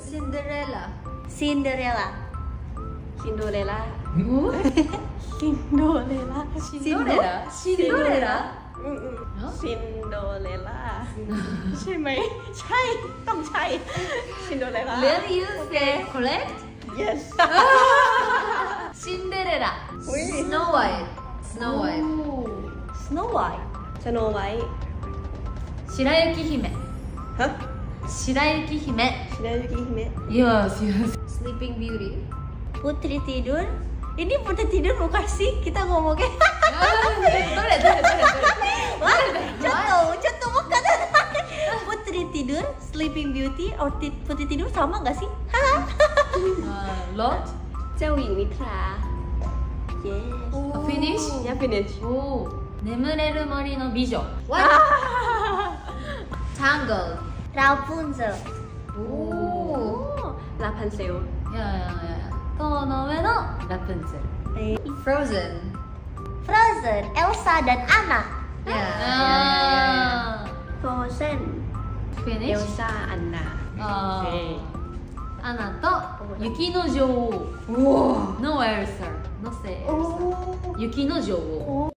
Cinderella. Cinderella. Cinderella. Cinderella. Cinderella. Cinderella. Cinderella ใช่ไหมใช่ ต้องใช่ Cinderella Really you say correct? Yes Cinderella. Ui. Snow White. Snow White. Snow White. Snow White 白雪姫。 Hah? 白雪姫。 Shirayuki Hime Yes, yes. Sleeping Beauty. Putri Tidur. Ini Putri Tidur bukan sih kita ngomongnya. Wah, contoh bukan. Putri Tidur, Sleeping Beauty, or Putri Tidur sama nggak sih? Lot. เจ้าหญิงนิทรา Yes. Finish? Yeah finish おー。眠れる森の美女。What? Tangled. Rapunzel. おお。 Rapunzel いやいやいや。塔の上のラプンツェル。Frozen. Frozen, Elsa dan Anna. Ah. Frozen Finish? Elsa Anna あえーアナと雪の女王のエルサのせい。雪の女王。